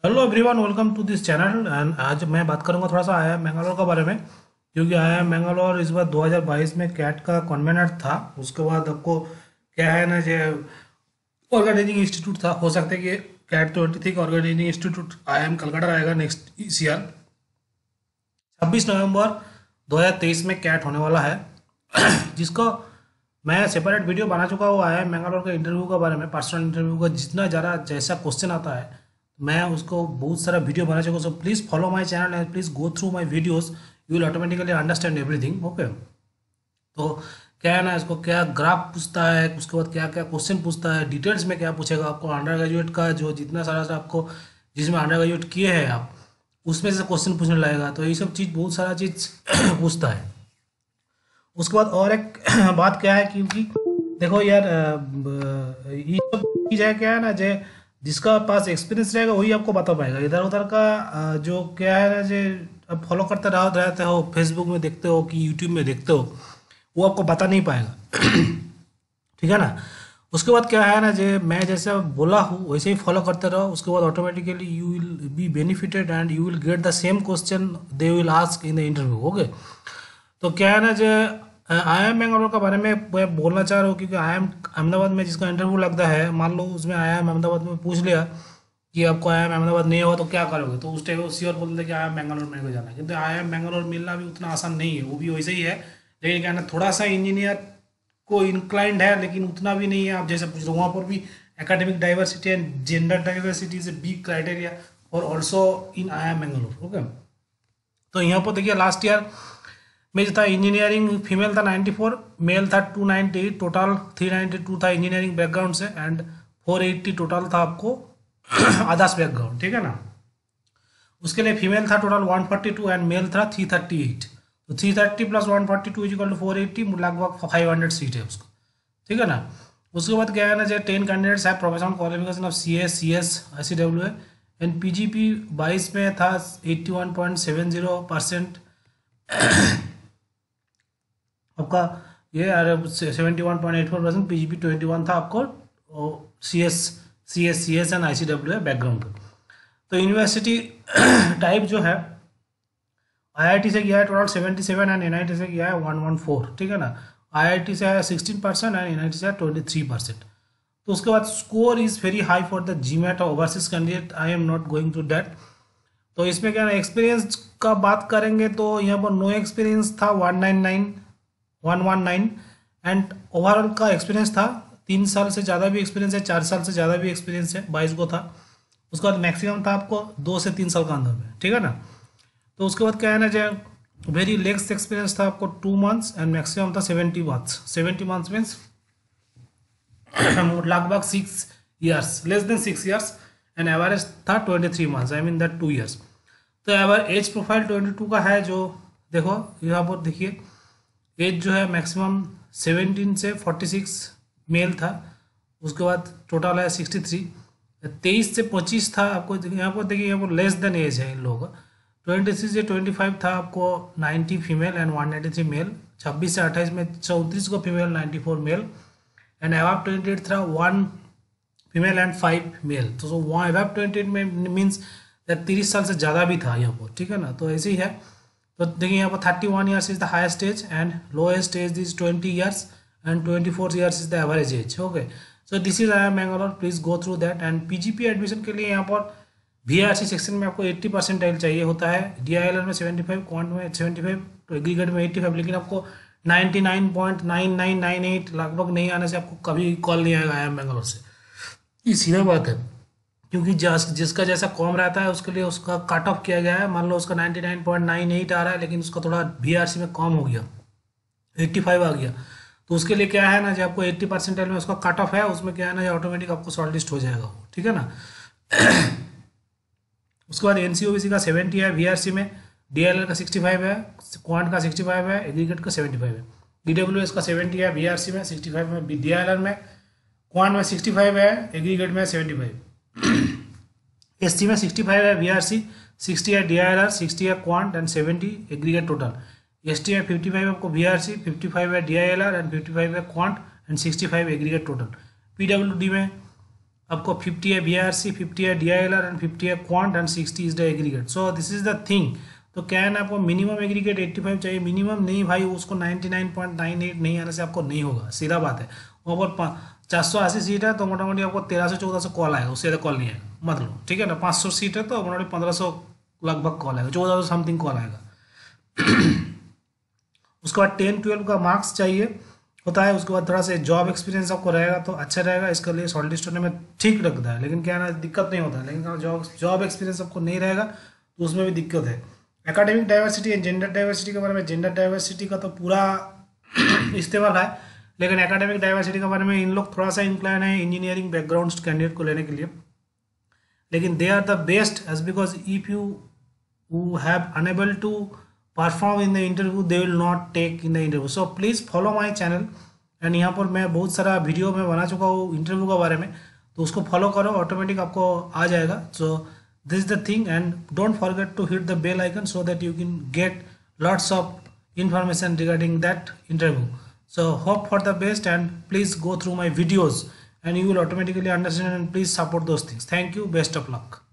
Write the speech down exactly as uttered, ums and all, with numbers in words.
Hello everyone, welcome to this channel. And आज मैं बात करूंगा थोड़ा सा आई आई एम मैंगलोर के बारे में, क्योंकि आई आई एम मैंगलोर इस बार दो हज़ार बाईस में कैट का कॉन्वेनर था। उसके बाद आपको क्या है ना, जो ऑर्गेनाइजिंग इंस्टीट्यूट था, हो सकता है कि कैट ट्वेंटी थ्री का organising institute I I M Calcutta रहेगा नेक्स्ट इस ईयर छब्बीस नवंबर दो हज़ार तेईस में कैट होने वाला है जिसको मैं सेपरेट वीडियो बना चुका हूँ आई आई एम मैंगलोर के इंटरव्यू के बारे में, पर्सनल इंटरव्यू का। जितना ज़्यादा जैसा क्वेश्चन आता है मैं उसको बहुत सारा वीडियो बना चुका हूँ। So please follow my channel and please go through my videos, you will automatically understand everything. Okay, तो क्या है ना, इसको क्या ग्राफ पूछता है, उसके बाद क्या क्या क्वेश्चन पूछता है, डिटेल्स में क्या पूछेगा आपको, अंडर ग्रेजुएट का जो जितना सारा सा आपको जिसमें अंडर ग्रेजुएट किए हैं आप, उसमें से क्वेश्चन पूछने लगेगा। तो ये सब चीज़ बहुत सारा चीज़ पूछता है। उसके बाद और एक बात क्या है, क्योंकि देखो यार, ये सब चीज़ है क्या है ना, जे जिसका पास एक्सपीरियंस रहेगा वही आपको बता पाएगा। इधर उधर का अ, जो क्या है ना, जे आप फॉलो करते रहो रहते हो, फेसबुक में देखते हो कि यूट्यूब में देखते हो, वो आपको बता नहीं पाएगा ठीक है ना। उसके बाद क्या है ना, जे मैं जैसे बोला हूँ वैसे ही फॉलो करते रहो। उसके बाद automatically you will be benefited and you will get the same question they will ask in the interview. Okay, तो क्या है ना, जो आई आई एम बेंगलोर के बारे में मैं बोलना चाह रहा हूँ, क्योंकि आई आई एम अहमदाबाद में जिसका इंटरव्यू लगता है, मान लो उसमें आई आई एम अहमदाबाद में पूछ लिया कि आपको आई आई एम अहमदाबाद नहीं होगा तो क्या करोगे, तो उस टाइम वो श्योर बोलते कि आई आई एम बेंगलोर मेरे को जाना है। किंतु आई आई एम बेंगलोर मिलना भी उतना आसान नहीं है, वो भी वैसे ही है। लेकिन क्या है ना, थोड़ा सा इंजीनियर को इंक्लाइंड है, लेकिन उतना भी नहीं है। आप जैसे पूछ रहे हो, वहाँ पर भी academic diversity and gender diversity is a big criteria और also in I I M Bangalore. Okay, तो यहाँ पर देखिए लास्ट ईयर में जो था इंजीनियरिंग फीमेल था चौरानवे, मेल था दो सौ अट्ठानवे, टोटल तीन सौ बानवे था इंजीनियरिंग बैकग्राउंड से एंड चार सौ अस्सी टोटल था आपको अदर्स बैकग्राउंड, ठीक है ना। उसके लिए फीमेल था टोटल एक सौ बयालीस एंड मेल था तीन सौ अड़तीस। तो तीन सौ तीस प्लस एक सौ बयालीस इज इक्वल टू चार सौ अस्सी, लगभग पाँच सौ सीट है उसको, ठीक है ना। उसके बाद क्या है ना, जो टेन कैंडिडेट्स है professional qualification of C S C S I C W है एंड पी जी पी बाईस में था इक्यासी पॉइंट सात शून्य परसेंट आपका ये seventy one point eight four percent, P G P twenty one था आपको C S C S C S and I C W है बैकग्राउंड का। तो यूनिवर्सिटी टाइप जो है आई आई टी से किया है total seventy seven and N I T से किया है वन वन फोर, ठीक है ना। आई आई टी से है sixteen percent and N I T से है ट्वेंटी थ्री परसेंट। तो उसके बाद score is very high for the GMAT overseas candidate, I am not going to that. तो इसमें क्या ना, एक्सपीरियंस का बात करेंगे तो यहाँ पर नो एक्सपीरियंस था one nine nine one one nine and overall का एक्सपीरियंस था तीन साल से ज़्यादा भी एक्सपीरियंस है, चार साल से ज़्यादा भी एक्सपीरियंस है, बाईस को था। उसके बाद मैक्सिमम था आपको दो से तीन साल का अंदर में, ठीक है ना। तो उसके बाद क्या है ना, जो वेरी लेक्स एक्सपीरियंस था आपको टू मंथ्स एंड मैक्सिमम था seventy months. Seventy months means लगभग six years, less than six years and average था twenty three months, I mean that two years. तो average profile twenty two का है, जो देखो यहाँ पर देखिए एज जो है मैक्सिमम सेवेंटीन से फोर्टी सिक्स मेल था। उसके बाद टोटल है सिक्सटी थ्री, तेईस से पच्चीस था आपको। यहाँ पर देखिए यहाँ पर लेस देन एज है इन लोगों का। ट्वेंटी थ्री से ट्वेंटी फाइव था आपको ninety female and one ninety three male. छब्बीस से अट्ठाईस में चौंतीस को female, ninety four male and above twenty eight था one female and five male. तो सो वहाँ अबाव ट्वेंटी एट में मीन्स तीस साल से ज़्यादा भी था यहाँ पर, ठीक है ना। तो ऐसे ही है। तो देखिए यहाँ पर thirty one years is the highest age and lowest age is twenty years and twenty four years is the average age. Okay, so this is I I M Bangalore, please go through that. And PGP admission के लिए यहाँ पर we R C section में आपको eighty percentile चाहिए होता है, D I L R में सेवेंटी फाइव, क्वांट में सेवेंटी फाइव, तो एग्रीगेट में एट्टी फाइव। लेकिन आपको ninety nine point nine nine nine eight लगभग नहीं आने से आपको कभी कॉल नहीं आएगा आई आई एम बेंगलोर से। ये सीधा बात है, क्योंकि जिस जिसका जैसा कॉम रहता है उसके लिए उसका कट ऑफ किया गया है। मान लो उसका ninety nine point nine eight आ रहा है, लेकिन उसका थोड़ा वी आर सी में कम हो गया, एट्टी फाइव आ गया, तो उसके लिए क्या है ना, जो आपको एट्टी परसेंटाइल में उसका कट ऑफ है, उसमें क्या है ना, ऑटोमेटिक आपको शॉर्ट लिस्ट हो जाएगा वो, ठीक है ना। उसके बाद N C O B C का सेवेंटी है, वी आर सी में डी एल एल का सिक्सटी फाइव है, क्वांट का सिक्सटी फाइव है, एग्रीगेट का सेवेंटी फाइव है, डी डब्ल्यू एस का सेवेंटी है, वी आर सी में सिक्सटी फाइव में, डी एल आर में, क्वांट में सिक्सटी फाइव है, एग्रीगेट में सेवेंटी फाइव, एस सी में सिक्सटी फाइव है, वी आर सी सिक्सटी है, D I L R sixty है, quant and seventy aggregate total. S T में फिफ्टी फाइव आपको V R C, fifty five है D I L R and fifty five है quant and sixty five aggregate total. P W D में आपको fifty है B R C, fifty है D I L R and fifty है quant and sixty is the aggregate. So this is the thing. तो क्या है ना, आपको मिनिमम एग्रीगेट एट्टी फाइव चाहिए, मिनिमम नहीं भाई, उसको ninety nine point nine eight नहीं आने से आपको नहीं होगा, सीधा बात है। वहाँ पर चार सौ अस्सी सीट है तो मोटामोटी आपको तेरह सौ चौदह सौ कॉल आएगा, उससे ज़्यादा कॉल नहीं आएगा, मतलब ठीक है ना। पाँच सौ सीट है तो मोटामोटी पंद्रह सौ लगभग कॉल आएगा, चौदह सौ समथिंग कॉल आएगा। उसके बाद टेन ट्वेल्व का मार्क्स चाहिए होता है। उसके बाद थोड़ा सा जॉब एक्सपीरियंस आपको रहेगा तो अच्छा रहेगा, इसके लिए शॉर्ट लिस्ट होने में ठीक रखता है। लेकिन क्या है ना, दिक्कत नहीं होता है। लेकिन जॉब जॉब एक्सपीरियंस आपको नहीं रहेगा तो उसमें भी दिक्कत है। Academic diversity and gender diversity के बारे में, जेंडर डाइवर्सिटी का तो पूरा इस्तेमाल है, लेकिन एकेडमिक डाइवर्सिटी के बारे में इन लोग थोड़ा सा इंक्लाइन है इंजीनियरिंग बैकग्राउंड कैंडिडेट को लेने के लिए। लेकिन they are the best age because if you who have unable to perform in the interview they will not take in the interview, so please follow my channel। And यहाँ पर मैं बहुत सारा वीडियो में बना चुका हूँ इंटरव्यू के बारे में, तो उसको फॉलो करो, ऑटोमेटिक आपको आ जाएगा। So this the thing and don't forget to hit the bell icon so that you can get lots of information regarding that interview। So hope for the best and please go through my videos and you will automatically understand, and please support those things। Thank you, best of luck।